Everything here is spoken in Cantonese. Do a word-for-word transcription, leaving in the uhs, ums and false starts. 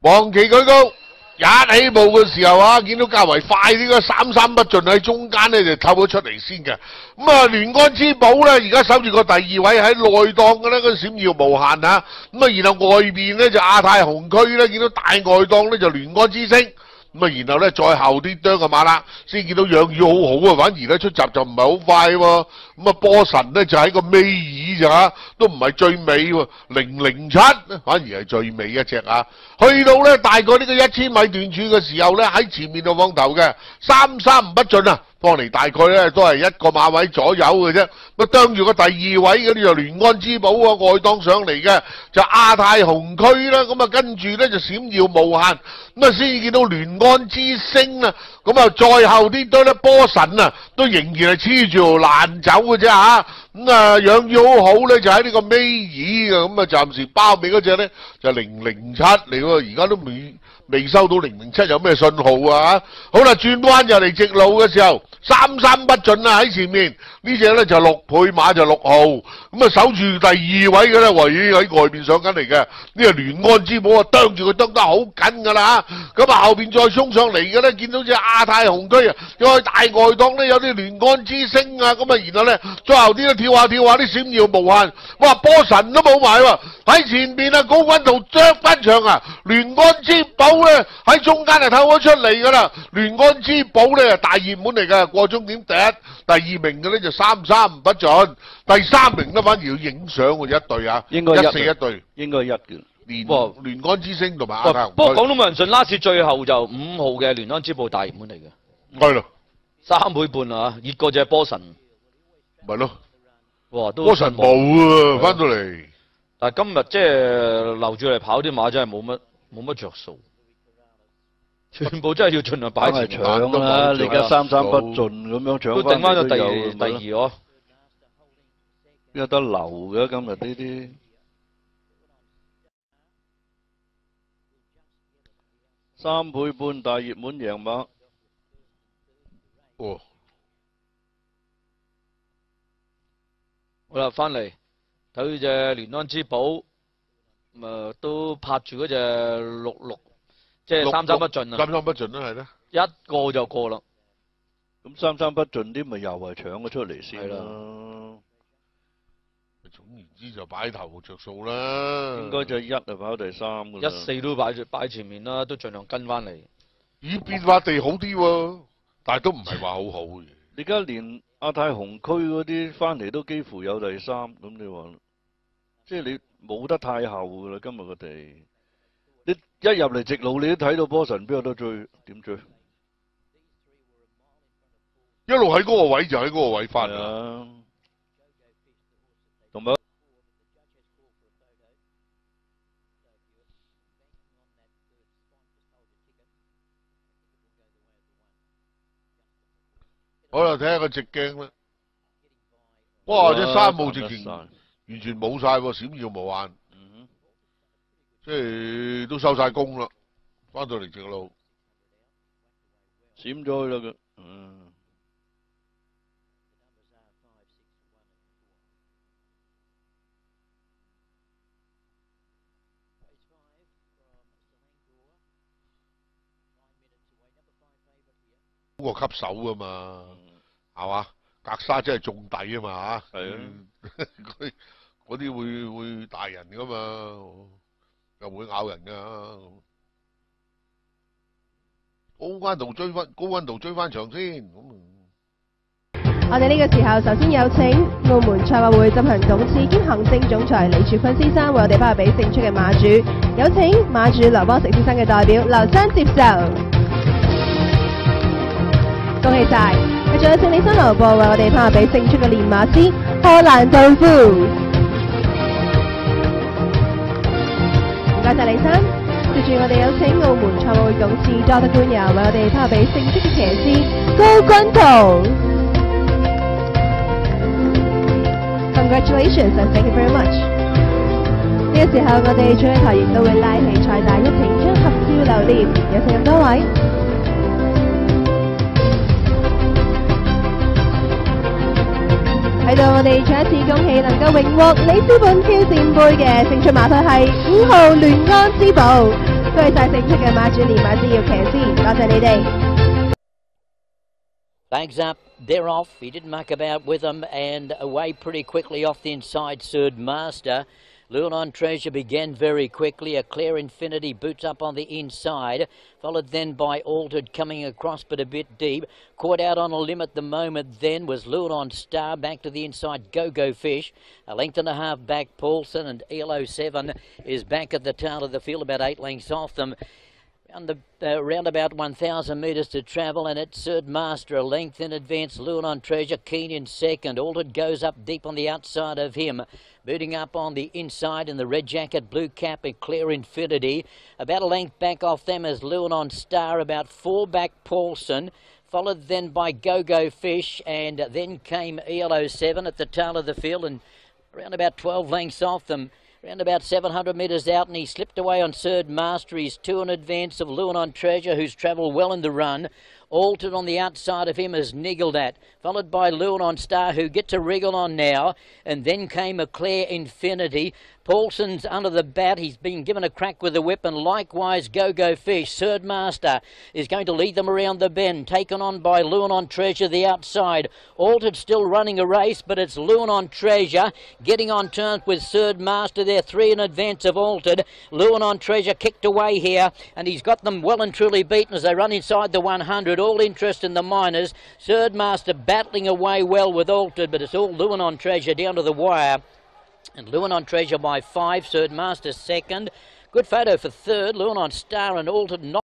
黃旗舉高，一起步嘅時候啊，見到較為快啲嘅三三不盡喺中間咧就透咗出嚟先嘅。咁啊，聯安之寶咧而家守住個第二位喺內檔嘅咧，嗰閃耀無限啊。咁啊，然後外邊咧就亞太紅區咧，見到大外檔咧就聯安之星。咁啊，然後咧再後啲啄嘅馬啦，先見到養魚好好啊，反而咧出閘就唔係好快喎。咁啊，波神咧就喺個尾二咋，都唔係最尾喎，零零七反而係最尾一隻啊。去到咧大概呢個一千米段處嘅時候咧，喺前面度放頭嘅三三不盡啊，放嚟大概咧都係一個馬位左右嘅啫。咁啄住個第二位嗰啲就聯安之寶啊，外檔上嚟嘅就亞太紅區啦。咁啊，跟住咧就閃耀無限，咁啊先見到聯安之星啊。咁啊，再後啲堆咧波神啊，都仍然係黐住條爛走嘅啫嚇。咁啊，養魚好好咧，就喺呢個尾二嘅。咁啊，暫時包尾嗰隻咧就零零七嚟喎，而家都未未收到零零七有咩信號啊？好啦，轉彎就嚟直路嘅時候，三三不盡啊喺前面，呢隻咧就六倍馬就六號，咁啊守住第二位嘅咧，喂喺外邊上緊嚟嘅，呢個聯安之寶啊，啄住佢啄得好緊㗎啦嚇，咁啊後邊再衝上嚟嘅咧，見到隻亞太紅區啊，再大外檔咧有啲聯安之星啊，咁啊然後咧再後啲咧跳下跳下啲閃耀無限，哇波神都冇埋喎，喺前邊啊高君圖啄翻場啊，聯安之寶咧喺中間就透咗出嚟㗎啦，聯安之寶咧大熱門嚟㗎，過終點第一、第二名嘅咧就三三不盡，第三名咧反而要影相喎一對啊， 應該一一四一對， 應該一嘅。 聯哇聯安之星同埋亞太紅區。 不過講到冇人信，拉士最後就五號嘅聯安之寶大熱門嚟嘅， 係咯， 三倍半啊，熱過隻波神。 咪咯， 哇，都波神冇啊，翻到嚟。 但係今日即係留住嚟跑啲馬真係冇乜冇乜着數，全部真係要盡量擺前搶啦！你而家三三不盡咁樣搶都整翻咗第有第二哦。 有得留嘅今日呢啲。三倍半大熱門贏馬。 哦。 好啦，翻嚟睇呢隻聯安之寶，咁啊都拍住嗰隻六六，即係三三不盡啊！ 三三不盡啦，係咧。 一個就過啦。 咁三三不盡啲咪又係搶咗出嚟先啦。 總言之就擺頭着數啦。 應該就一啊跑第三噶啦。 一四都擺住擺前面啦，都盡量跟翻嚟。 咦，變化地好啲喎，但係都唔係話好好嘅。 而家連亞太紅區嗰啲翻嚟都幾乎有第三，咁你話，即係你冇得太後噶啦，今日個地，你一入嚟直路你都睇到波神邊有得追，點追？ 一路喺嗰個位就喺嗰個位翻啊，同埋好啦，睇下個直鏡啦。哇！隻三號直情完全冇晒喎，閃耀無限， 嗯、 即係都收晒工啦，翻到嚟直路， 閃咗去啦佢，嗯。 嗰個吸手噶嘛，係嘛？格沙真係中底啊嘛嚇， 係啊， 嗰嗰啲會會大人噶嘛，又會咬人噶。高溫度追翻，高溫度追翻場先。咁我哋呢個時候首先有請澳門賽馬會執行董事兼行政總裁李柱坤先生為我哋頒俾勝出嘅馬主，有請馬主劉邦成先生嘅代表劉生接受。恭喜晒！繼續有請李生劉播為我哋頒俾勝出嘅練馬師荷蘭豆腐。唔該晒李生。接住我哋有請澳門賽馬會董事 Doctor 官友為我哋頒俾勝出嘅騎師高君圖。Congratulations and thank you very much。呢個時候我哋主禮台亦都會拉起彩帶一齊將合照留念，有請咁多位。喺度，我哋再一次恭喜能夠榮獲里斯本挑戰杯嘅勝出馬匹係五號聯安之寶多謝晒勝出嘅馬主連馬主要騎師，多謝你哋。 Bags up, they're off. He didn't muck about with them and away pretty quickly off the inside. Third Master. Lunan Treasure began very quickly. A Clear Infinity boots up on the inside, followed then by Altered coming across but a bit deep. Caught out on a limb at the moment then was Lunan Star. Back to the inside, Go Go Fish. A length and a half back Paulson, and E L O seven is back at the tail of the field, about eight lengths off them. On the uh, round about one thousand metres to travel, and it's Third Master a length in advance. Lunan Treasure keen in second. Altered goes up deep on the outside of him. Booting up on the inside in the red jacket, blue cap and Clear Infinity. About a length back off them is Lunan Star, about four back Paulson. Followed then by Go Go Fish, and then came E L O seven at the tail of the field, and around about twelve lengths off them. Around about seven hundred metres out, and he slipped away on Third Master. He's two in advance of Lunan Treasure, who's travelled well in the run. Altered on the outside of him is Niggled At, followed by Lunan Star, who gets a wriggle on now, and then came a Clear Infinity. Paulson's under the bat. He's been given a crack with the whip, and likewise Go Go Fish. Third Master is going to lead them around the bend, taken on by Lunan Treasure the outside. Altered still running a race, but it's Lunan Treasure getting on terms with Third Master. They're three in advance of Altered. Lunan Treasure kicked away here, and he's got them well and truly beaten as they run inside the one hundred. All interest in the minors. Third Master battling away well with Altered, but it's all Lunan Treasure down to the wire. And Lunan Treasure by five. Third Master second. Good photo for third. Lunan Star and Altered not